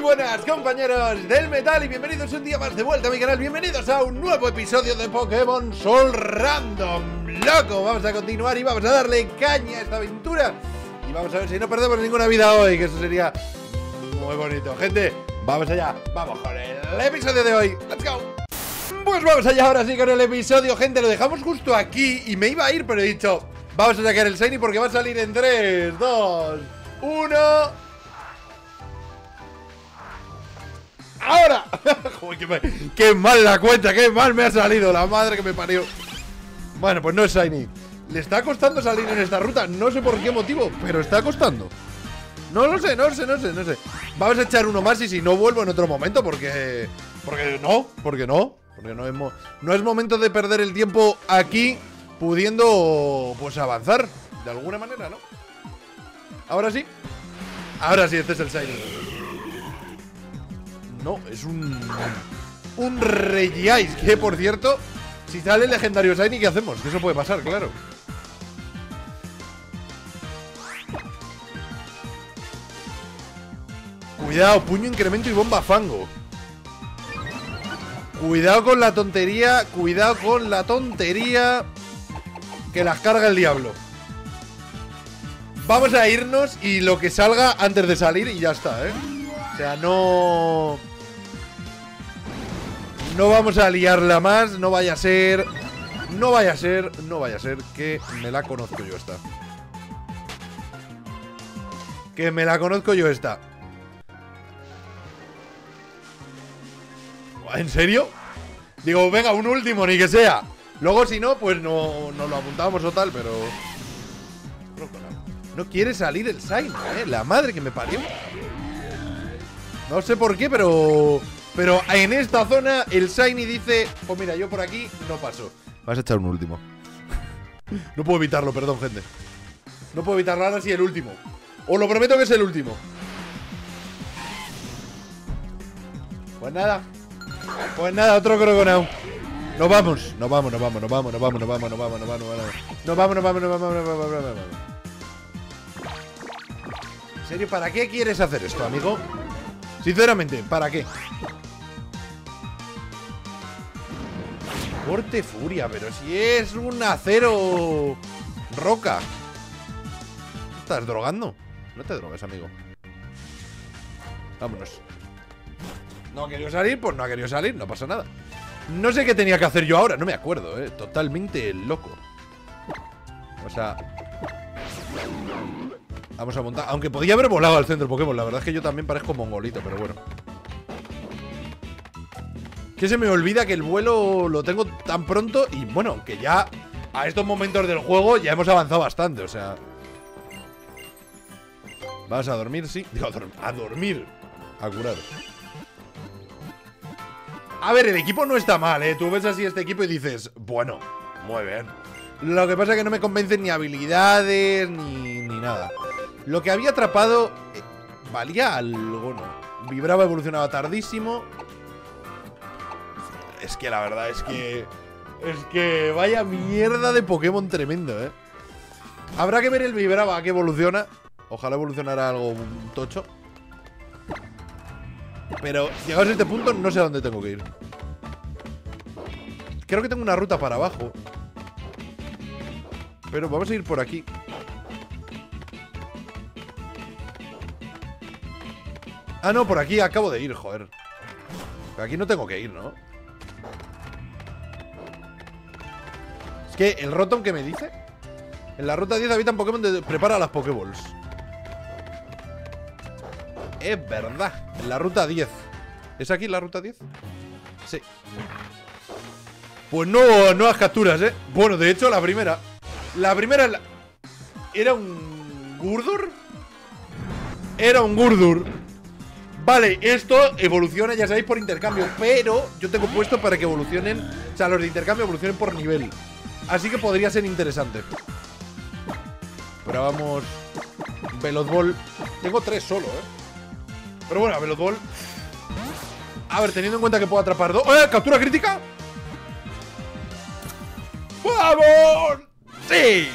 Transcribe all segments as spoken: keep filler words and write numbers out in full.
buenas, compañeros del metal, y bienvenidos un día más de vuelta a mi canal. Bienvenidos a un nuevo episodio de Pokémon Sol Random. Loco, vamos a continuar y vamos a darle caña a esta aventura. Y vamos a ver si no perdemos ninguna vida hoy, que eso sería muy bonito. Gente, vamos allá, vamos con el episodio de hoy. Let's go. Pues vamos allá ahora sí con el episodio, gente. Lo dejamos justo aquí y me iba a ir, pero he dicho, vamos a sacar el Shiny porque va a salir en tres, dos, uno... ¡Ahora! Joder, qué, mal, qué mal la cuenta, qué mal me ha salido, la madre que me parió. Bueno, pues no es Shiny. Le está costando salir en esta ruta, no sé por qué motivo, pero está costando. No lo sé, no sé, no sé, no sé. Vamos a echar uno más y si no vuelvo en otro momento, porque... Porque no, porque no. Porque no es, mo no es momento de perder el tiempo aquí, pudiendo, pues, avanzar. De alguna manera, ¿no? Ahora sí. Ahora sí, este es el Shiny. No, es un... Un Regice, que por cierto, si sale el legendario Shiny, ¿qué hacemos? Que eso puede pasar, claro. Cuidado, puño, incremento y bomba fango. Cuidado con la tontería, cuidado con la tontería, que las carga el diablo. Vamos a irnos y lo que salga antes de salir y ya está, ¿eh? O sea, no... No vamos a liarla más, no vaya a ser... No vaya a ser, no vaya a ser que me la conozco yo esta. Que me la conozco yo esta. ¿En serio? Digo, venga, un último, ni que sea. Luego si no, pues no, no lo apuntamos o tal, pero... No quiere salir el Shiny, ¿eh? La madre que me parió. No sé por qué, pero... Pero en esta zona el Shiny dice, pues mira, yo por aquí no paso. Vas a echar un último. No puedo evitarlo, perdón, gente. No puedo evitarlo, ahora sí el último. Os lo prometo que es el último. Pues nada. Pues nada, otro Croconaw. Nos vamos, nos vamos, nos vamos, nos vamos, nos vamos, nos vamos, nos vamos, nos vamos, nos vamos. Nos vamos, nos vamos, nos vamos, nos vamos, nos vamos. ¿En serio? ¿Para qué quieres hacer esto, amigo? Sinceramente, ¿para qué? Corte furia, pero si es un acero roca. ¿Estás drogando? No te drogues, amigo. Vámonos. No ha querido salir, pues no ha querido salir, no pasa nada. No sé qué tenía que hacer yo ahora, no me acuerdo, eh. Totalmente loco. O sea... Vamos a montar, aunque podía haber volado al centro Pokémon. La verdad es que yo también parezco mongolito, pero bueno. Que se me olvida que el vuelo lo tengo tan pronto. Y bueno, que ya a estos momentos del juego ya hemos avanzado bastante, o sea. Vas a dormir, sí. Digo, a, dorm a dormir. A curar. A ver, el equipo no está mal, eh. Tú ves así este equipo y dices, bueno, muy bien. Lo que pasa es que no me convencen ni habilidades ni, ni nada. Lo que había atrapado eh, valía algo, ¿no? Vibraba, evolucionaba tardísimo. Es que la verdad es que... Es que vaya mierda de Pokémon tremendo, ¿eh? Habrá que ver el Vibrava que evoluciona. Ojalá evolucionara algo tocho. Pero llegados a este punto no sé a dónde tengo que ir. Creo que tengo una ruta para abajo. Pero vamos a ir por aquí. Ah, no, por aquí acabo de ir, joder. Por aquí no tengo que ir, ¿no? Es que el Rotom que me dice. En la ruta diez habitan Pokémon de prepara las Pokéballs. Es verdad. En la ruta diez. ¿Es aquí la ruta diez? Sí. Pues no, nuevas capturas, ¿eh? Bueno, de hecho, la primera. La primera la... ¿Era un Gurdurr? Era un Gurdurr. Vale, esto evoluciona, ya sabéis, por intercambio. Pero yo tengo puesto para que evolucionen. O sea, los de intercambio evolucionen por nivel. Así que podría ser interesante. Pero vamos. Veloz Ball. Tengo tres solo, eh. Pero bueno, Veloz Ball. A ver, teniendo en cuenta que puedo atrapar dos. ¡Eh! ¿Captura crítica? ¡Vamos! ¡Sí!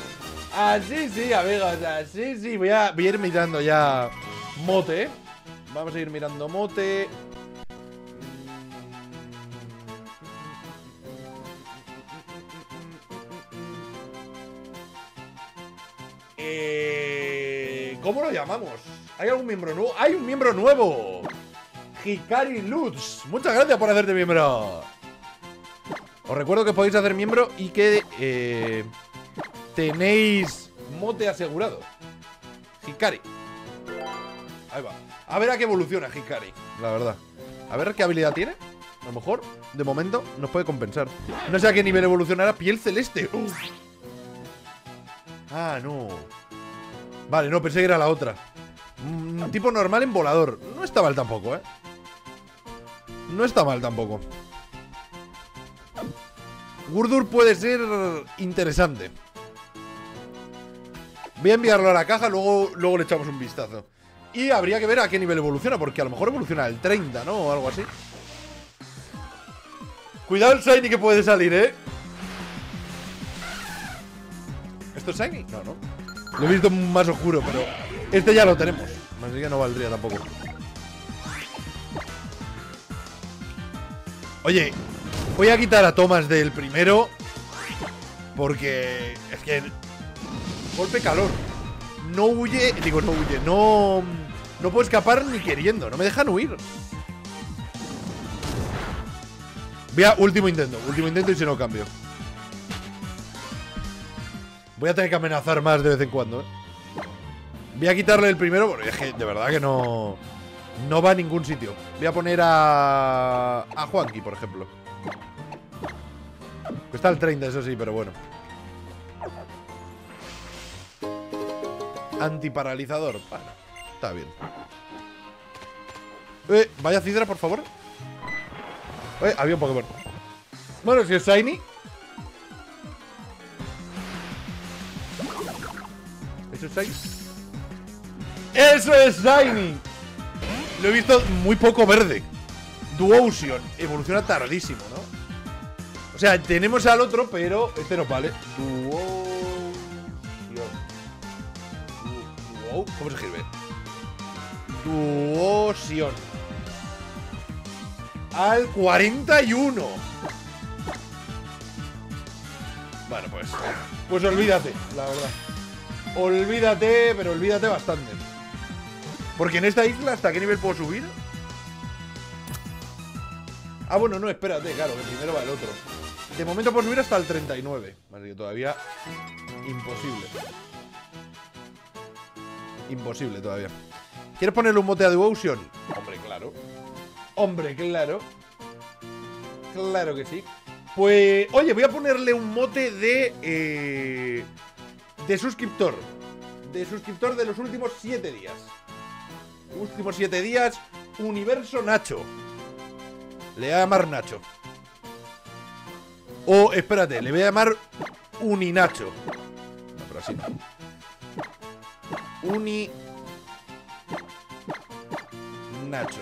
Así sí, amigos, así sí. Voy a, voy a ir mirando ya mote, ¿eh? Vamos a ir mirando mote. Eh, ¿Cómo lo llamamos? ¿Hay algún miembro nuevo? ¡Hay un miembro nuevo! Hikari Lutz. Muchas gracias por hacerte miembro. Os recuerdo que podéis hacer miembro y que eh, tenéis mote asegurado. Hikari. Ahí va. A ver a qué evoluciona Hikari, la verdad. A ver qué habilidad tiene. A lo mejor, de momento, nos puede compensar. No sé a qué nivel evolucionará. Piel celeste. Uf. Ah, no. Vale, no, pensé que era la otra. Un tipo normal en volador. No está mal tampoco, ¿eh? No está mal tampoco. Gurdur puede ser interesante. Voy a enviarlo a la caja, luego, luego le echamos un vistazo. Y habría que ver a qué nivel evoluciona, porque a lo mejor evoluciona al treinta, ¿no? O algo así. Cuidado el Shiny que puede salir, ¿eh? ¿Esto es Shiny? No, no. Lo he visto más oscuro, pero este ya lo tenemos. Así que no valdría tampoco. Oye, voy a quitar a Thomas del primero, porque es que golpe calor. No huye, digo no huye, no No puedo escapar ni queriendo, no me dejan huir. Voy a último intento, último intento y si no cambio. Voy a tener que amenazar más de vez en cuando, ¿eh? Voy a quitarle el primero porque es que de verdad que no No va a ningún sitio. Voy a poner a A Juanqui, por ejemplo. Está al treinta, eso sí, pero bueno. Antiparalizador. Bueno, está bien. Eh, vaya Cidra, por favor. Eh, había un Pokémon. Bueno, si es Shiny. ¿Eso es Shiny? ¡Eso es Shiny! Lo he visto muy poco verde. Duosion. Evoluciona tardísimo, ¿no? O sea, tenemos al otro, pero este no vale. Duosion. Du ¿Cómo se escribe? Duosion. Al cuarenta y uno. Bueno, pues Pues olvídate, la verdad. Olvídate, pero olvídate bastante. Porque en esta isla, ¿hasta qué nivel puedo subir? Ah, bueno, no, espérate, claro, que primero va el otro. De momento puedo subir hasta el treinta y nueve. Así que todavía imposible. Imposible todavía. ¿Quieres ponerle un mote a Duosion? Hombre, claro. Hombre, claro. Claro que sí. Pues, oye, voy a ponerle un mote de... Eh, de suscriptor. De suscriptor de los últimos siete días. Últimos siete días. Universo Nacho. Le voy a llamar Nacho. O, espérate, le voy a llamar Uninacho. No, pero así no. Uni Nacho.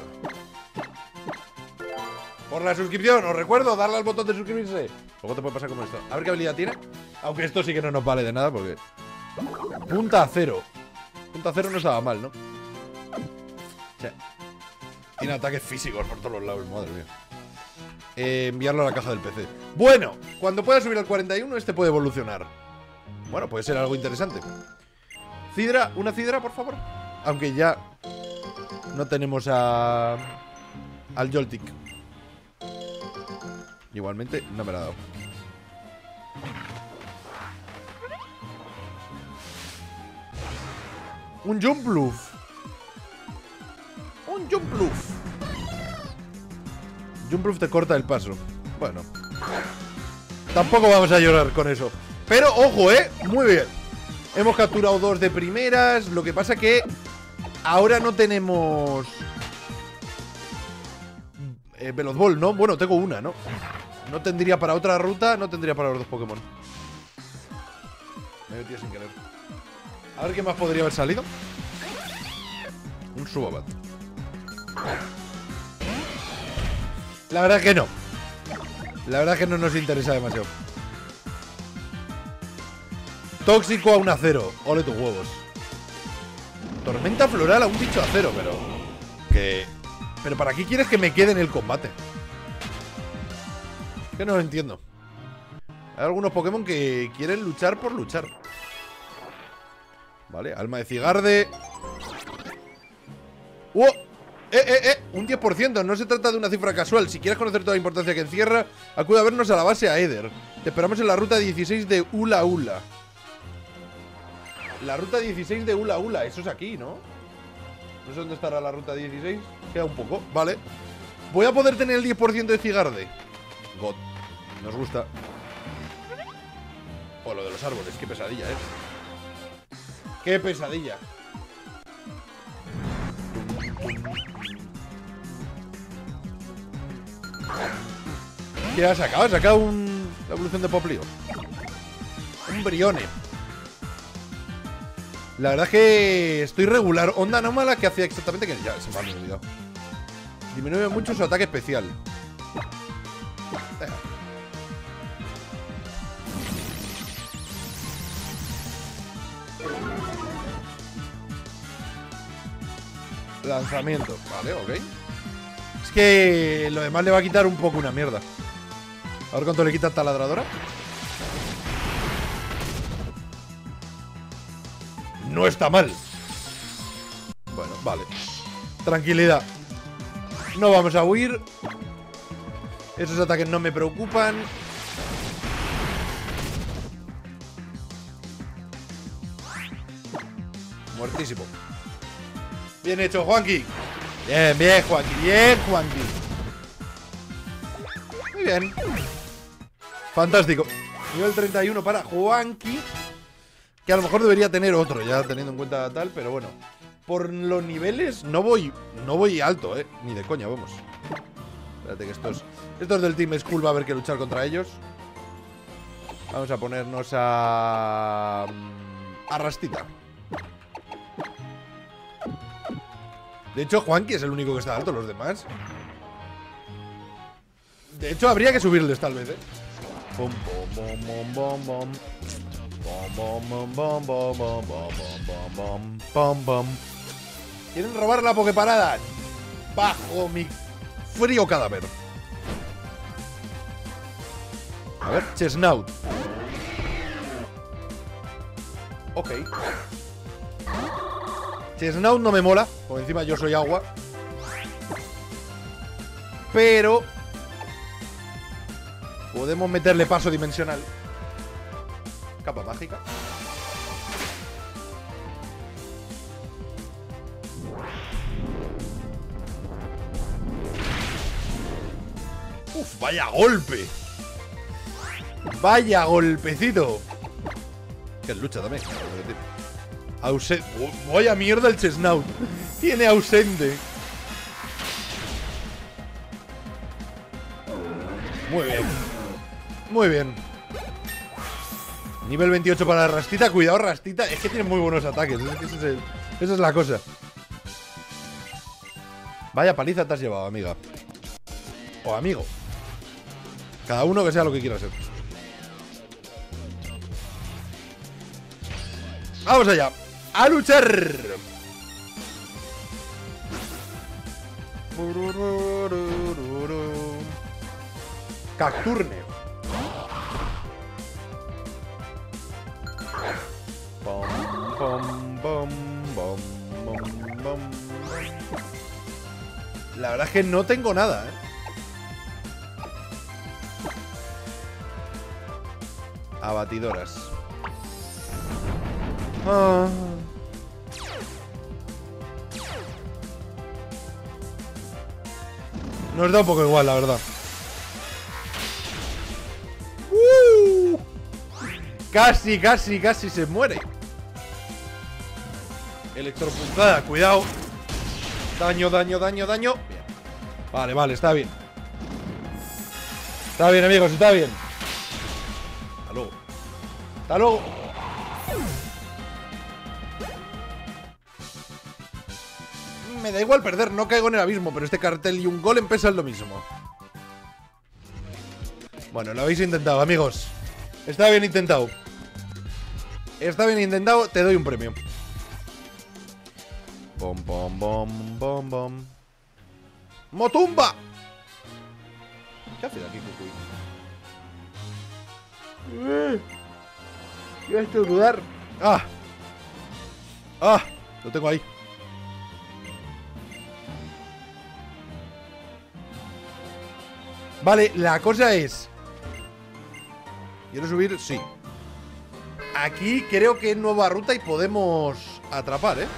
Por la suscripción, os recuerdo darle al botón de suscribirse. Luego te puede pasar como esto. A ver qué habilidad tiene. Aunque esto sí que no nos vale de nada porque... Punta a cero. Punta a cero no estaba mal, ¿no? O sea, tiene ataques físicos por todos los lados, madre mía. Eh, enviarlo a la caja del P C. Bueno, cuando pueda subir al cuarenta y uno, este puede evolucionar. Bueno, puede ser algo interesante. Cidra, una Cidra, por favor. Aunque ya no tenemos a... al Joltik. Igualmente no me la ha dado. Un Jumpluff. Un Jumpluff. Jumpluff te corta el paso. Bueno, tampoco vamos a llorar con eso. Pero, ojo, eh, muy bien. Hemos capturado dos de primeras. Lo que pasa que ahora no tenemos eh, Veloz Ball, ¿no? Bueno, tengo una, ¿no? No tendría para otra ruta. No tendría para los dos Pokémon. Me he metido sin querer. A ver qué más podría haber salido. Un Subabat. La verdad que no. La verdad que no nos interesa demasiado. Tóxico a un acero. Ole tus huevos. Tormenta floral a un bicho acero, pero... Que... ¿Pero para qué quieres que me quede en el combate? Que no lo entiendo. Hay algunos Pokémon que quieren luchar por luchar. Vale, alma de cigarde. ¡Oh! ¡Eh, eh, eh! Un diez por ciento, no se trata de una cifra casual. Si quieres conocer toda la importancia que encierra, acude a vernos a la base a Eder. Te esperamos en la ruta dieciséis de Ula Ula. La ruta dieciséis de Ula Ula, eso es aquí, ¿no? No sé dónde estará la ruta dieciséis. Queda un poco, vale. Voy a poder tener el diez por ciento de cigarde. God, nos gusta. Oh, lo de los árboles, qué pesadilla, ¿eh? Qué pesadilla. ¿Qué ha sacado? Ha sacado un... la evolución de Poplio. Un Brione. La verdad es que estoy regular. Onda anómala que hacía exactamente que... Ya, se me ha olvidado. Disminuye mucho su ataque especial. Lanzamiento. Vale, ok. Es que lo demás le va a quitar un poco una mierda. A ver cuánto le quita taladradora. No está mal. Bueno, vale. Tranquilidad. No vamos a huir. Esos ataques no me preocupan. Muertísimo. Bien hecho, Juanqui. Bien, bien, Juanqui. Bien, Juanqui. Muy bien. Fantástico. Nivel treinta y uno para Juanqui. Que a lo mejor debería tener otro, ya teniendo en cuenta tal, pero bueno. Por los niveles no voy no voy alto, eh. Ni de coña, vamos. Espérate que estos, estos del Team Skull va a haber que luchar contra ellos. Vamos a ponernos a... a Rastita. De hecho, Juanqui es el único que está alto, los demás. De hecho, habría que subirles tal vez, eh. Bom, bom, bom, bom, bom. Bom, bom, bom, bom, bom, bom, bom, bom, bom, bom, bom. ¿Quieren robar la Poképarada? Bajo mi frío cadáver. A ver, Chesnaut. Ok. Chesnaut no me mola, por encima yo soy agua. Pero podemos meterle paso dimensional. Capa mágica. Uf, vaya golpe. Vaya golpecito. Que es lucha también. Ausente. Vaya mierda el Chesnaut. Tiene ausente. Muy bien. Muy bien. Nivel veintiocho para Rastita. Cuidado, Rastita. Es que tiene muy buenos ataques. Es que ese es el, esa es la cosa. Vaya paliza te has llevado, amiga. O amigo. Cada uno que sea lo que quiera ser. Vamos allá. ¡A luchar! Cacturne. Bom, bom, bom, bom, bom, bom. La verdad es que no tengo nada, ¿eh? Abatidoras. Ah. Nos da un poco igual, la verdad. Uh. Casi, casi, casi se muere. Electropuntada, cuidado. Daño, daño, daño, daño. Bien. Vale, vale, está bien. Está bien, amigos, está bien. Hasta luego. Hasta luego. Me da igual perder, no caigo en el abismo. Pero este cartel y un golem pesan lo mismo. Bueno, lo habéis intentado, amigos. Está bien intentado. Está bien intentado, te doy un premio. Bom, bom, bom, bom, bom. ¡Motumba! ¿Qué haces aquí, Cucuy? Eh, Iba a estornudar. ¡Ah! ¡Ah! Lo tengo ahí. Vale, la cosa es... ¿Quiero subir? Sí. Aquí creo que es nueva ruta y podemos atrapar, ¿eh?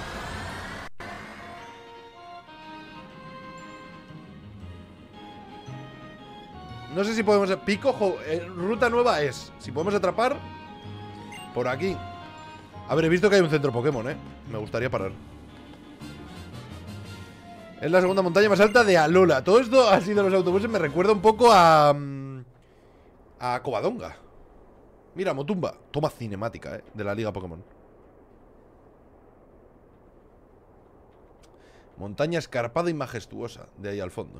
No sé si podemos... Pico, eh, ruta nueva es... Si podemos atrapar... Por aquí. A ver, he visto que hay un centro Pokémon, ¿eh? Me gustaría parar. Es la segunda montaña más alta de Alola. Todo esto ha sido los autobuses. Me recuerda un poco a... A Covadonga. Mira, Motumba. Toma cinemática, ¿eh? De la Liga Pokémon. Montaña escarpada y majestuosa. De ahí al fondo.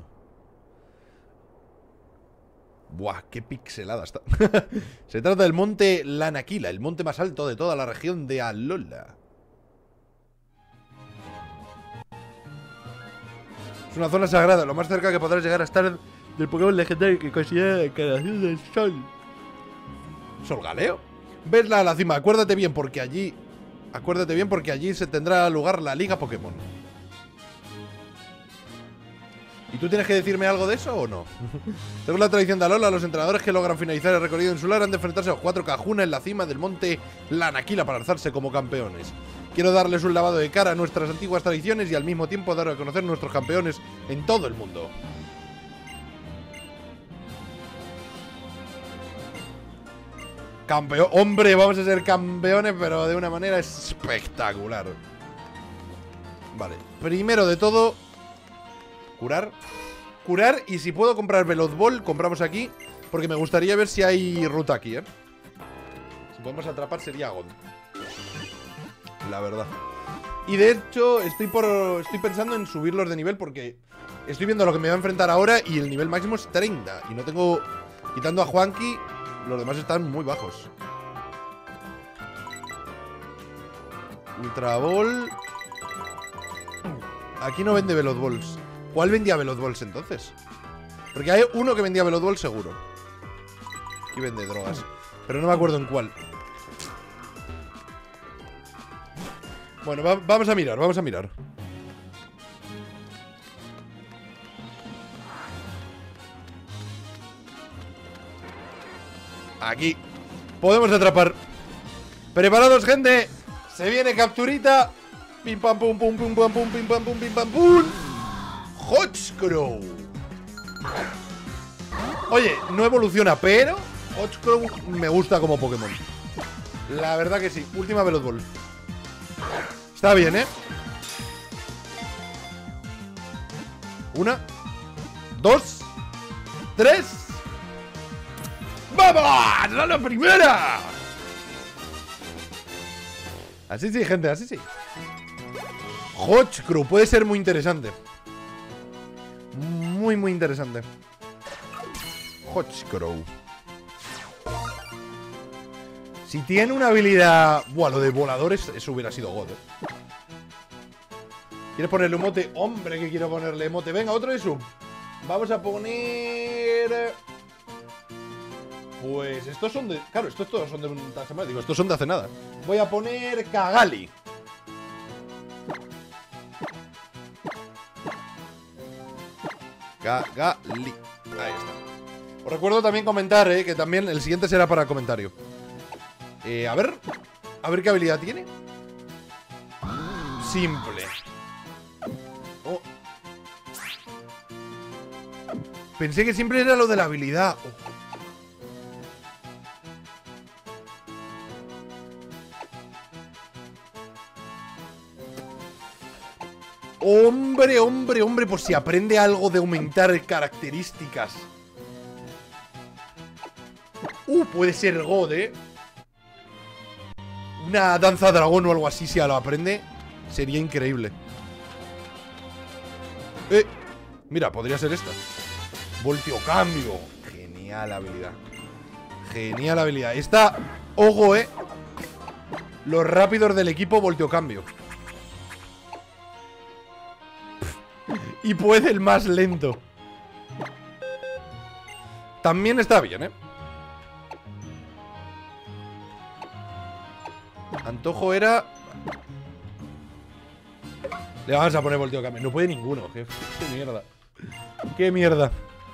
Buah, qué pixelada está. Se trata del monte Lanakila, el monte más alto de toda la región de Alola. Es una zona sagrada, lo más cerca que podrás llegar a estar del Pokémon legendario que considera la encarnación del sol. ¿Solgaleo? Vesla a la cima, acuérdate bien porque allí... Acuérdate bien porque allí se tendrá lugar la Liga Pokémon. ¿Y tú tienes que decirme algo de eso o no? Según la tradición de Alola, los entrenadores que logran finalizar el recorrido insular han de enfrentarse a los cuatro Kahuna en la cima del monte Lanakila para alzarse como campeones. Quiero darles un lavado de cara a nuestras antiguas tradiciones y al mismo tiempo dar a conocer nuestros campeones en todo el mundo. Campeón. Hombre, vamos a ser campeones, pero de una manera espectacular. Vale, primero de todo... Curar. Curar y si puedo comprar Veloz Ball, compramos aquí. Porque me gustaría ver si hay ruta aquí, ¿eh? Si podemos atrapar sería God. La verdad. Y de hecho estoy por estoy pensando en subirlos de nivel porque estoy viendo lo que me va a enfrentar ahora y el nivel máximo es treinta. Y no tengo... Quitando a Juanqui, los demás están muy bajos. Ultra Ball. Aquí no vende Veloz Balls. ¿Cuál vendía Veloz Balls entonces? Porque hay uno que vendía Veloz Balls seguro. Y vende drogas. Pero no me acuerdo en cuál. Bueno, va, vamos a mirar, vamos a mirar. Aquí. Podemos atrapar. Preparados, gente. Se viene capturita. Pim pam pum pum pum pam pum pim pam pum pim pam pum. Hotscrow. Oye, no evoluciona, pero Hotscrow me gusta como Pokémon. La verdad que sí. Última Veloz Ball. Está bien, ¿eh? Una. Dos. Tres. ¡Vamos! ¡A la primera! Así sí, gente, así sí. Hotscrow puede ser muy interesante. Muy, muy interesante. Hotscrow. Si tiene una habilidad... Buah, lo de voladores, eso hubiera sido God, ¿eh? ¿Quieres ponerle un mote? Hombre, que quiero ponerle mote. Venga, otro de sub. Vamos a poner... Pues estos son de... Claro, estos todos son de un semana. Digo, estos son de hace nada. Voy a poner Cagali. Cagali. Ahí está. Os recuerdo también comentar, eh, que también el siguiente será para comentario. Eh, a ver. A ver qué habilidad tiene. Simple. Oh. Pensé que siempre era lo de la habilidad. Oh. Hombre, hombre, hombre, por si aprende algo de aumentar características. Uh, puede ser God, eh. Una danza dragón o algo así, si lo aprende, sería increíble. Eh, mira, podría ser esta. Volteo cambio. Genial habilidad. Genial habilidad. Esta, ojo, eh. Los rápidos del equipo volteo cambio. Y puede el más lento. También está bien, ¿eh? Antojo era... Le vamos a poner volteo cambio. No puede ninguno, jefe. Qué mierda. Qué mierda.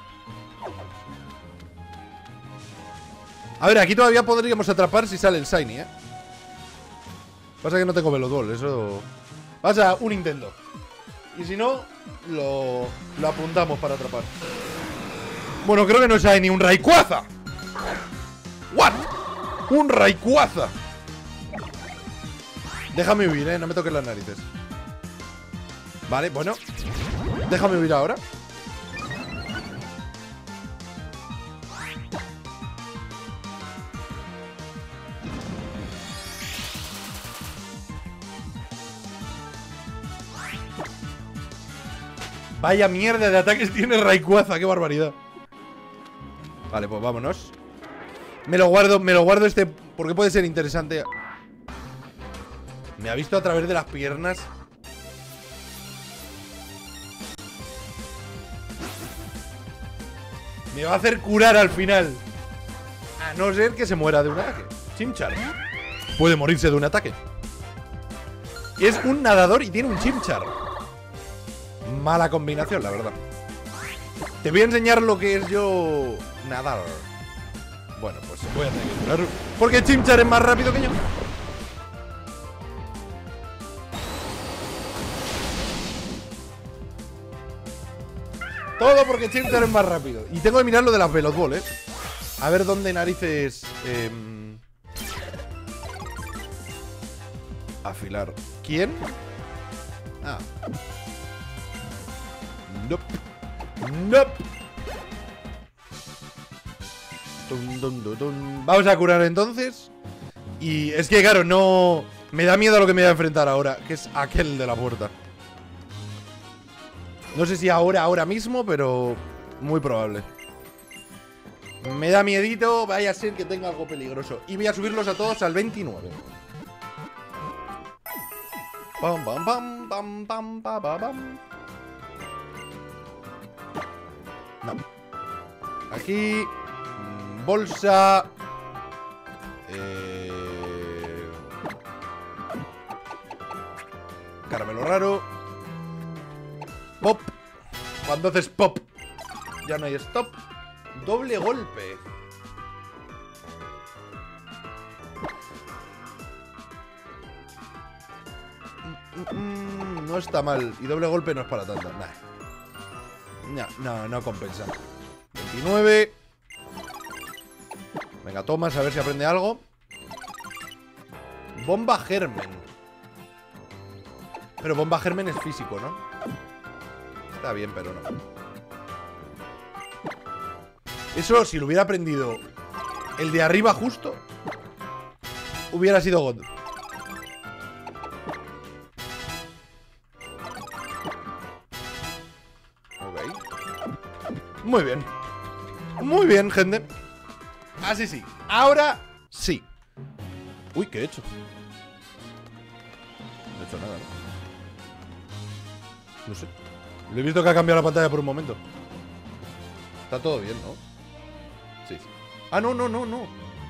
A ver, aquí todavía podríamos atrapar si sale el Shiny, ¿eh? Pasa que no tengo Velodol, eso... Pasa, un intento. Y si no, lo, lo apuntamos para atrapar. Bueno, creo que no es Shiny, un Rayquaza. ¿What? Un Rayquaza. Déjame huir, ¿eh? No me toques las narices. Vale, bueno. Déjame huir ahora. Vaya mierda de ataques tiene Rayquaza, qué barbaridad. Vale, pues vámonos. Me lo guardo, me lo guardo este porque puede ser interesante. Me ha visto a través de las piernas. Me va a hacer curar al final. A no ser que se muera de un ataque. Chimchar puede morirse de un ataque. Es un nadador y tiene un Chimchar. Mala combinación, la verdad. Te voy a enseñar lo que es yo nadar. Bueno, pues voy a tener que curar porque Chimchar es más rápido que yo. Todo porque Chimchar es más rápido. Y tengo que mirar lo de las Velodball, ¿eh? A ver dónde narices... Eh... Afilar. ¿Quién? Ah. Nope. Nope. Dun, dun, dun, dun. Vamos a curar entonces. Y es que, claro, no... Me da miedo a lo que me voy a enfrentar ahora, que es aquel de la puerta. No sé si ahora, ahora mismo, pero muy probable. Me da miedito, vaya a ser que tenga algo peligroso. Y voy a subirlos a todos al veintinueve. Pam, pam, pam, pam, pam, pam, pam, pam. No. Aquí. Bolsa. Eh... Caramelo raro. Pop. Cuando haces pop, ya no hay stop. Doble golpe. Mm, mm, no está mal. Y doble golpe no es para tanto. Nah. No, no, no compensa. veintinueve. Venga, Thomas, a ver si aprende algo. Bomba Germen. Pero Bomba Germen es físico, ¿no? Está bien, pero no. Eso, si lo hubiera aprendido el de arriba justo, hubiera sido God. Ok. Muy bien. Muy bien, gente. Así sí. Ahora sí. Uy, ¿qué he hecho? No he hecho nada, ¿no? No sé. Lo he visto que ha cambiado la pantalla por un momento. Está todo bien, ¿no? Sí, sí. Ah, no, no, no, no.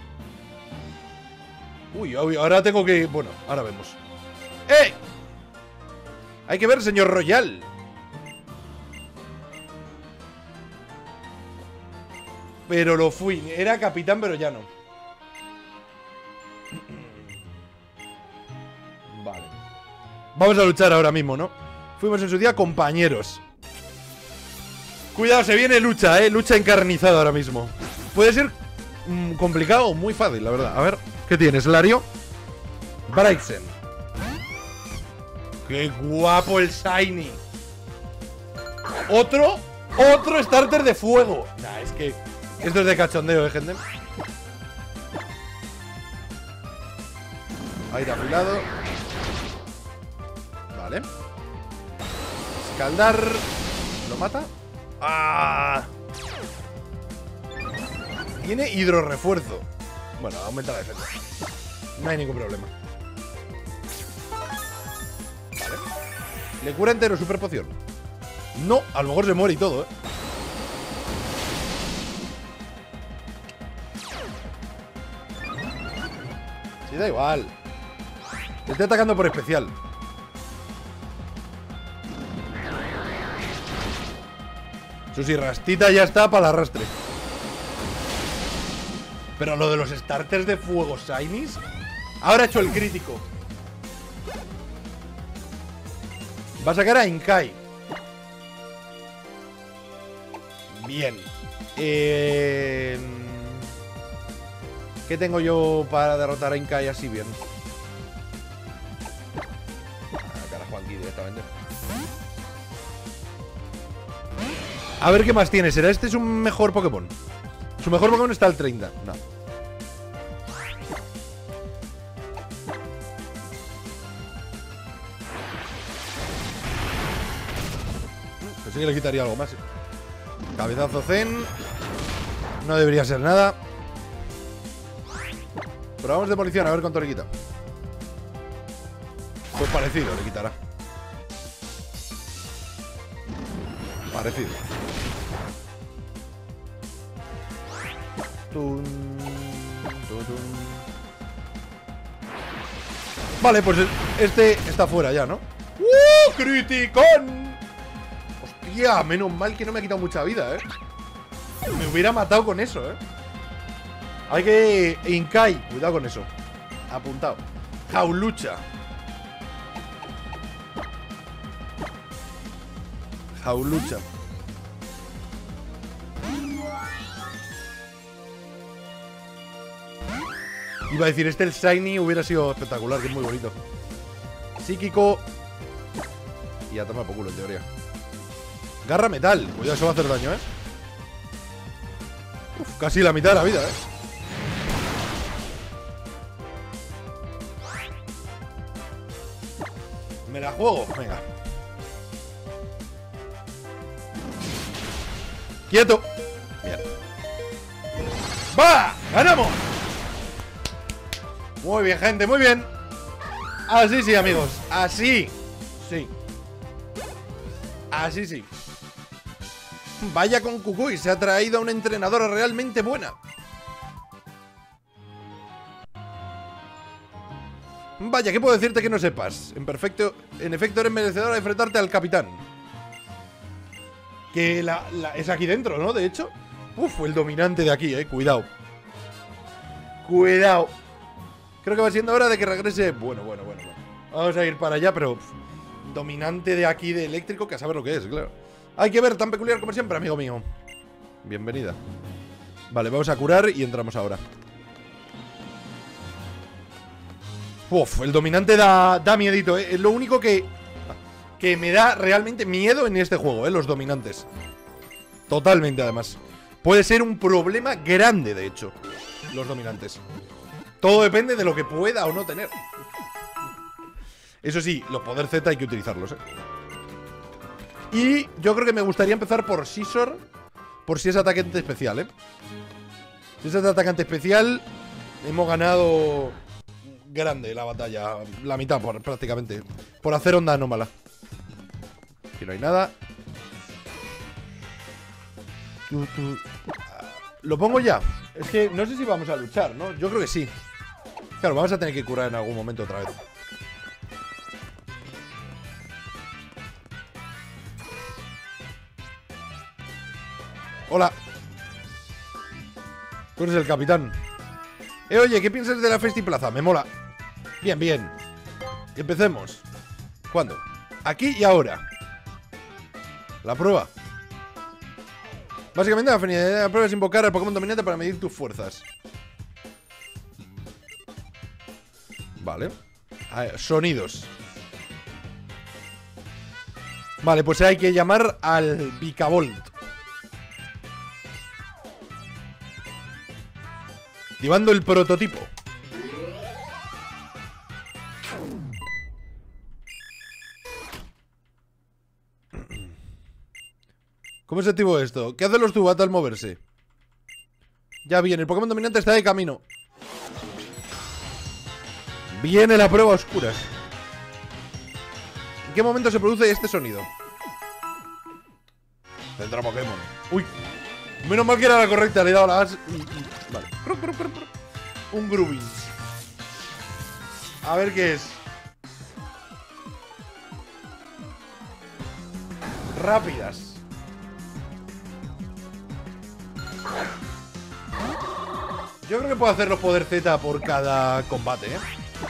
Uy, uy, ahora tengo que... Bueno, ahora vemos. ¡Eh! Hay que ver, señor Royal. Pero lo fui. Era capitán, pero ya no. Vale. Vamos a luchar ahora mismo, ¿no? Fuimos en su día compañeros. Cuidado, se viene lucha, eh. Lucha encarnizada ahora mismo. Puede ser mmm, complicado o muy fácil, la verdad. A ver, ¿qué tienes, Lario? Braixen. ¡Qué guapo el Shiny! Otro, otro starter de fuego. Nah, es que esto es de cachondeo, eh, gente. Aire afilado. Vale. Escaldar. ¿Lo mata? ¡Ah! Tiene hidrorefuerzo. Bueno, aumenta la defensa. No hay ningún problema. Vale. Le cura entero super poción. No, a lo mejor se muere y todo, ¿eh? Sí, da igual. Te estoy atacando por especial. Eso sí, Rastita ya está para el arrastre. Pero lo de los starters de fuego Shinies. Ahora ha hecho el crítico. Va a sacar a Inkai. Bien. Eh... ¿Qué tengo yo para derrotar a Inkai así bien? Ah, carajo, aquí directamente. A ver qué más tiene. ¿Será este su mejor Pokémon? Su mejor Pokémon está al treinta. No. Pensé que le quitaría algo más. Cabezazo Zen. No debería ser nada. Probamos demolición, a ver cuánto le quita. Pues parecido, le quitará. Parecido. Tun, tun, tun. Vale, pues este está fuera ya, ¿no? ¡Uh! ¡Criticón! Hostia, menos mal que no me ha quitado mucha vida, ¿eh? Me hubiera matado con eso, ¿eh? Hay que... Inkai, cuidado con eso. Apuntado. Jaulucha. Jaulucha. Iba a decir, este el Shiny hubiera sido espectacular, que es muy bonito. Psíquico. Y a tomar por culo, en teoría. Garra metal. Cuidado, eso va a hacer daño, ¿eh? Uf, casi la mitad de la vida, ¿eh? Me la juego, venga. ¡Quieto! Bien. ¡Va! ¡Ganamos! Muy bien, gente, muy bien. Así sí, amigos. Así. Sí. Así sí. Vaya con Kukui, se ha traído a una entrenadora realmente buena. Vaya, ¿qué puedo decirte que no sepas? En perfecto, en efecto eres merecedora de enfrentarte al capitán. Que la, la, es aquí dentro, ¿no? De hecho. Uf, el dominante de aquí, eh. Cuidado. Cuidado. Creo que va siendo hora de que regrese. Bueno, bueno, bueno, bueno. Vamos a ir para allá, pero uf, dominante de aquí de eléctrico, que a saber lo que es, claro. Hay que ver, tan peculiar como siempre, amigo mío. Bienvenida. Vale, vamos a curar y entramos ahora. Uf, el dominante da, da miedito, ¿eh? Es lo único que, que me da realmente miedo en este juego, ¿eh? Los dominantes. Totalmente, además. Puede ser un problema grande, de hecho, los dominantes. Todo depende de lo que pueda o no tener. Eso sí, los poder Z hay que utilizarlos, ¿eh? Y yo creo que me gustaría empezar por Scizor, por si es atacante especial, ¿eh? Si es atacante especial, hemos ganado grande la batalla. La mitad, por, prácticamente. Por hacer onda anómala. Aquí no hay nada. Lo pongo ya. Es que no sé si vamos a luchar, ¿no? Yo creo que sí. Claro, vamos a tener que curar en algún momento otra vez. Hola. Tú eres el capitán. Eh, oye, ¿qué piensas de la Festi Plaza? Me mola. Bien, bien. Empecemos. ¿Cuándo? Aquí y ahora. La prueba. Básicamente la finalidad de la prueba es invocar al Pokémon dominante para medir tus fuerzas. Vale. A ver, sonidos. Vale, pues hay que llamar al Vikavolt. Activando el prototipo. ¿Cómo se activó esto? ¿Qué hacen los Zubat al moverse? Ya viene, el Pokémon dominante está de camino. Viene la prueba a oscuras. ¿En qué momento se produce este sonido? Centro Pokémon. Uy. Menos mal que era la correcta. Le he dado la as y, y... Vale. Un Grubin. A ver qué es. Rápidas. Yo creo que puedo hacer los poder Z por cada combate, ¿eh?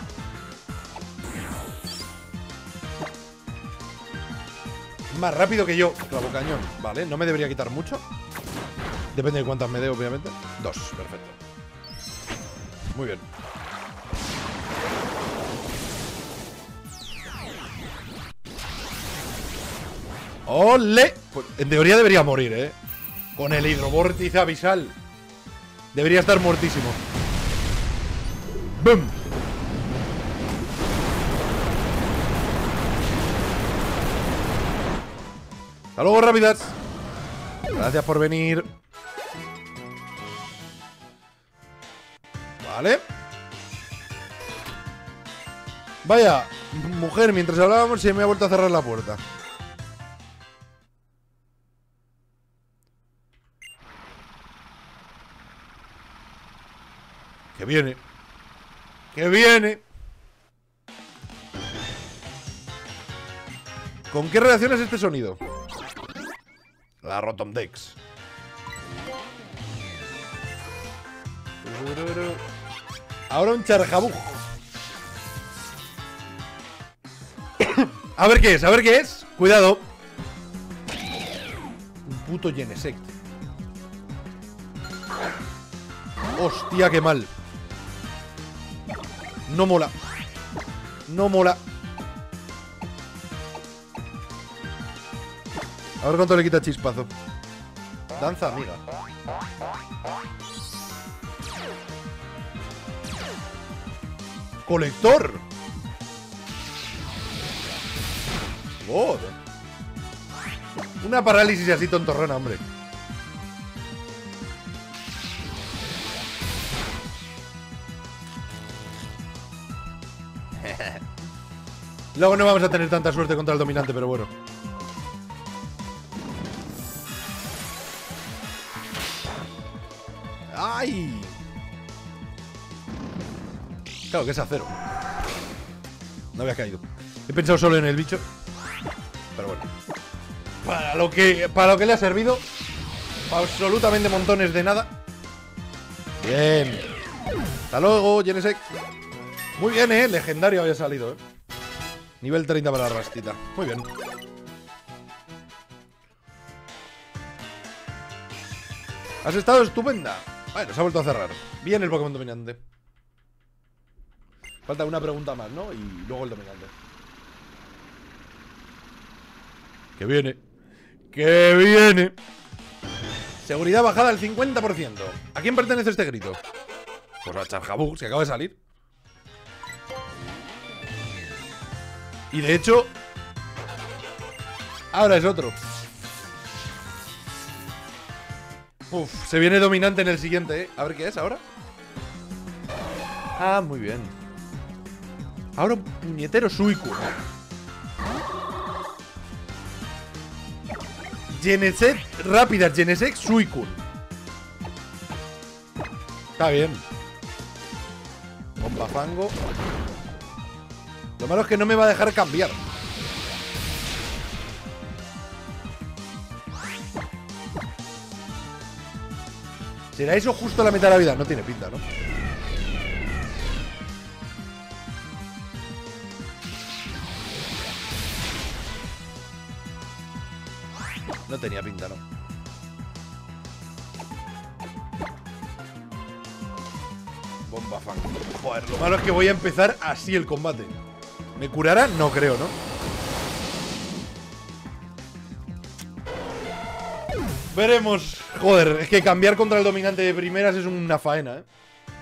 Más rápido que yo. Clavocañón. Vale, no me debería quitar mucho. Depende de cuántas me dé, obviamente. Dos, perfecto. Muy bien. ¡Ole! Pues en teoría debería morir, ¿eh? Con el hidrovórtice abisal. Debería estar muertísimo. ¡Bum! Hasta luego, rápidas. Gracias por venir. Vale. Vaya, mujer, mientras hablábamos se me ha vuelto a cerrar la puerta. Que viene. Que viene. ¿Con qué relación es este sonido? La Rotomdex. Ahora un Charjabug. A ver qué es, a ver qué es. Cuidado. Un puto Genesect. Hostia, qué mal. No mola. No mola. A ver cuánto le quita chispazo. Danza amiga. Colector. God. Una parálisis así tontorrona, hombre. Luego no vamos a tener tanta suerte contra el dominante, pero bueno. ¡Ay! Claro que es acero. No había caído. He pensado solo en el bicho. Pero bueno. Para lo que, para lo que le ha servido. Absolutamente montones de nada. Bien. Hasta luego, Genesect. Muy bien, eh. Legendario había salido, eh. Nivel treinta para la rastita. Muy bien. Has estado estupenda. Bueno, se ha vuelto a cerrar. Bien el Pokémon dominante. Falta una pregunta más, ¿no? Y luego el dominante. Que viene. Que viene. Seguridad bajada al cincuenta por ciento. ¿A quién pertenece este grito? Pues a Charjabug, que acaba de salir. Y de hecho, ahora es otro. Uf, se viene dominante en el siguiente, ¿eh? A ver qué es ahora. Ah, muy bien. Ahora un puñetero Suicune. Genesect rápida, Genesect Suicune. Está bien. Bomba fango. Lo malo es que no me va a dejar cambiar. ¿Será eso justo la mitad de la vida? No tiene pinta, ¿no? No tenía pinta, ¿no? Bomba fan. Joder, lo malo es que voy a empezar así el combate. ¿Me curará? No creo, ¿no? Veremos. Joder, es que cambiar contra el dominante de primeras es una faena, ¿eh?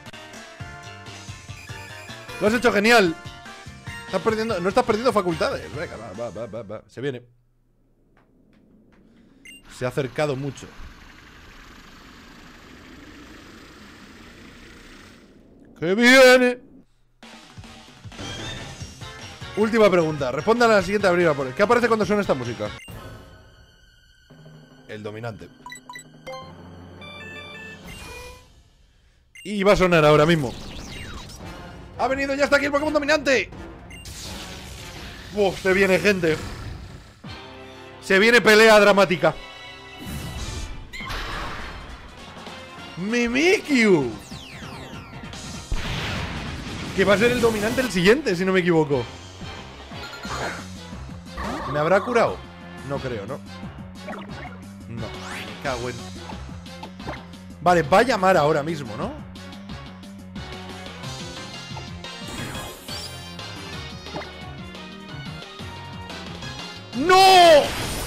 Lo has hecho genial. Estás perdiendo, no estás perdiendo facultades. Venga, va, va, va, va. Se viene. Se ha acercado mucho. ¡Que viene! Última pregunta. Responda a la siguiente abrir por. ¿Qué aparece cuando suena esta música? el dominante. Y va a sonar ahora mismo. ¡Ha venido! ¡Ya está aquí el Pokémon dominante! ¡Uf! Se viene, gente. Se viene pelea dramática. ¡Mimikyu! Que va a ser el dominante el siguiente, si no me equivoco. ¿Me habrá curado? No creo, ¿no? No, me cago en... Vale, va a llamar ahora mismo, ¿no? ¡No!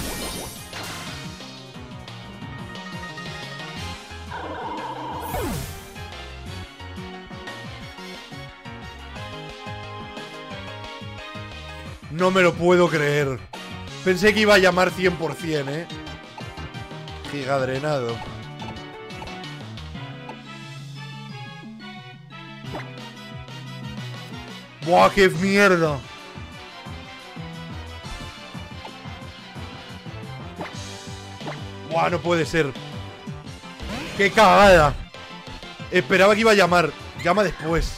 No me lo puedo creer. Pensé que iba a llamar cien por cien, ¿eh? Gigadrenado. ¡Buah, qué mierda! ¡Buah, no puede ser! ¡Qué cagada! Esperaba que iba a llamar. Llama después.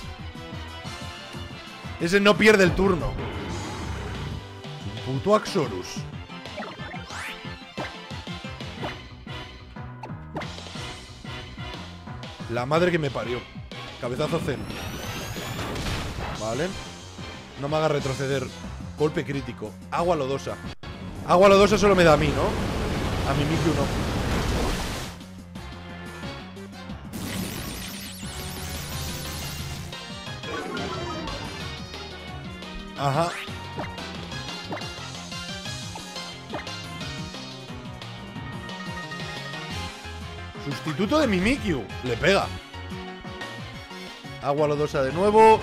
Ese no pierde el turno. Puto Axorus. La madre que me parió. Cabezazo Zen. Vale. No me haga retroceder. Golpe crítico. Agua lodosa. Agua lodosa solo me da a mí, ¿no? A mi Mimikyu no. Ajá. Sustituto de Mimikyu. Le pega. Agua lodosa de nuevo.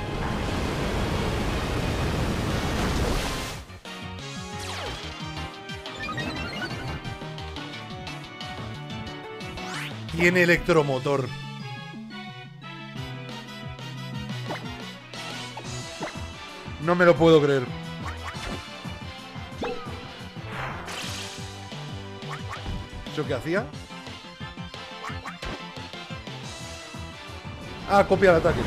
Tiene electromotor. No me lo puedo creer. ¿Eso qué hacía? Ah, copia el ataque.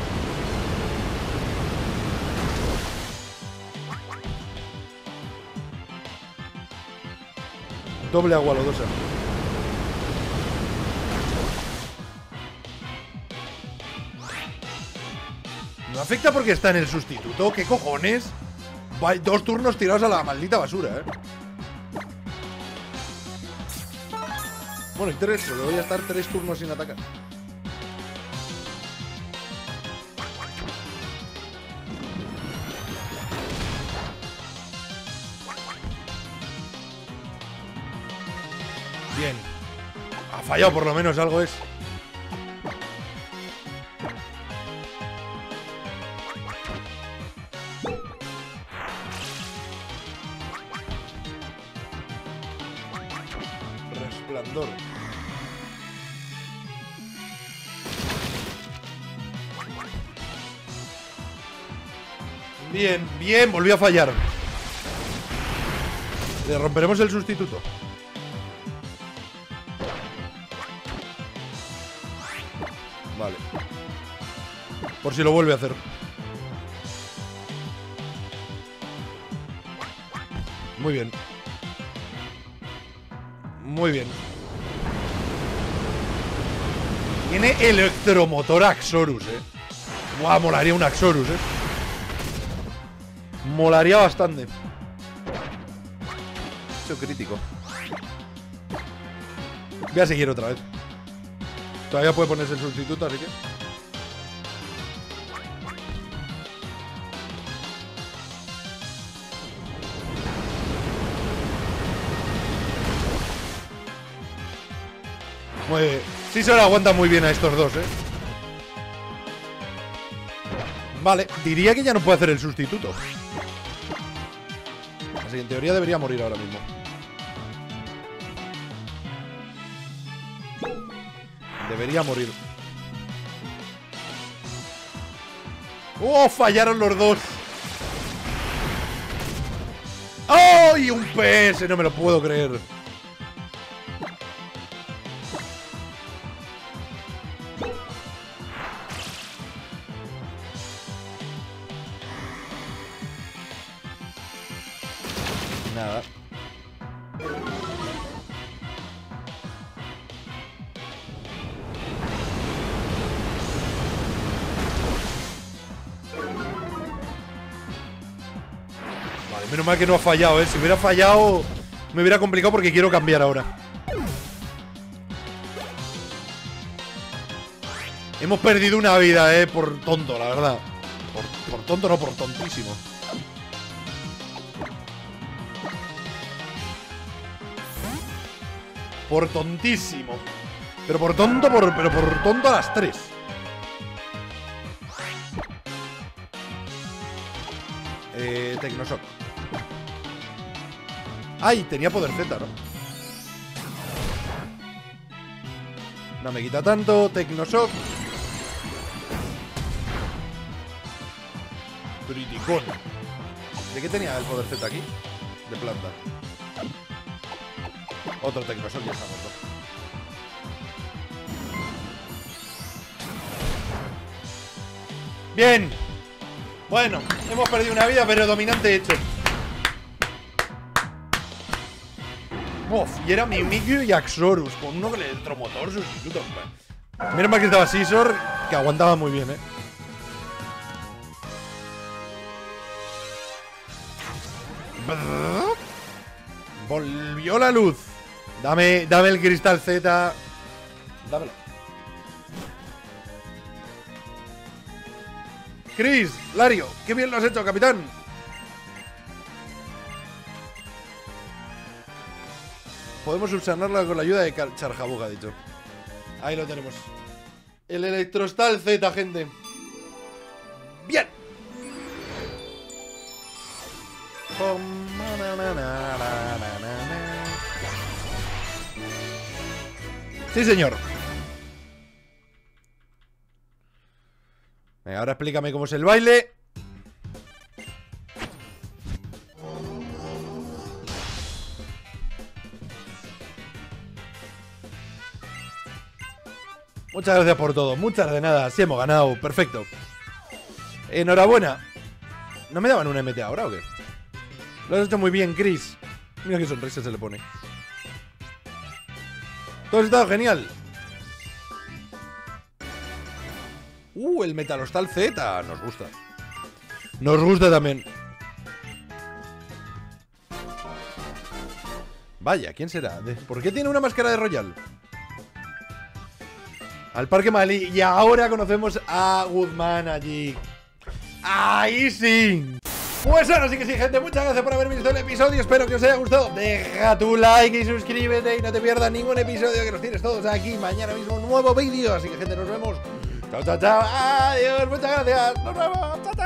Doble agua lodosa. No afecta porque está en el sustituto. ¿Qué cojones? Va, dos turnos tirados a la maldita basura, eh. Bueno, y tres, pero voy a estar tres turnos sin atacar. Bien. Ha fallado por lo menos, algo es. Resplandor. Bien, bien, volvió a fallar. Le romperemos el sustituto. Vale. Por si lo vuelve a hacer. Muy bien. Muy bien. Tiene electromotor Axorus, eh. Buah, molaría un Axorus, eh. Molaría bastante. Hecho crítico. Voy a seguir otra vez. Todavía puede ponerse el sustituto, así que... Muy bien. Sí se lo aguanta muy bien a estos dos, eh. Vale, diría que ya no puede hacer el sustituto. Así que en teoría debería morir ahora mismo. Debería morir. ¡Oh! Fallaron los dos. ¡Oh! Y un P S, no me lo puedo creer. nada. Vale, menos mal que no ha fallado, ¿eh? Si hubiera fallado me hubiera complicado porque quiero cambiar ahora. Hemos perdido una vida, eh, por tonto, la verdad. Por, por tonto, no, por tontísimo. Por tontísimo. Pero por tonto, por, pero por tonto a las tres. Eh, Tecnoshock. Ay, tenía poder Z, ¿no? No me quita tanto. Tecnoshock. Criticón. ¿De qué tenía el poder Z aquí? De planta. Otro Tecnoshock ya está roto. Bien. Bueno, hemos perdido una vida, pero dominante hecho. Uf, y era Mimikyu y Axorus con uno con el electromotor sustituto. Menos mal que estaba Scizor, que aguantaba muy bien, eh. Volvió la luz. Dame, dame el cristal Z. Dámelo. Chris, Lario, qué bien lo has hecho, capitán. Podemos subsanarla con la ayuda de Charjabug, ha dicho. Ahí lo tenemos. El Electrostal Z, gente. Bien. Sí, señor. Venga, ahora explícame cómo es el baile. Muchas gracias por todo. Muchas de nada. Sí, hemos ganado. Perfecto. Enhorabuena. ¿No me daban un M T ahora o qué? Lo has hecho muy bien, Chris. Mira qué sonrisa se le pone. Todo ha estado genial. Uh, el Metalostal Z. Nos gusta. Nos gusta también. Vaya, ¿quién será? ¿Por qué tiene una máscara de Royal? Al Parque Malí. Y ahora conocemos a Woodman allí. ¡Ahí sí! Pues ahora sí que sí, gente. Muchas gracias por haber visto el episodio. Espero que os haya gustado. Deja tu like y suscríbete y no te pierdas ningún episodio, que nos tienes todos aquí. Mañana mismo un nuevo vídeo. Así que, gente, nos vemos. Chao, chao, chao. Adiós. Muchas gracias. Nos vemos. Chao, chao.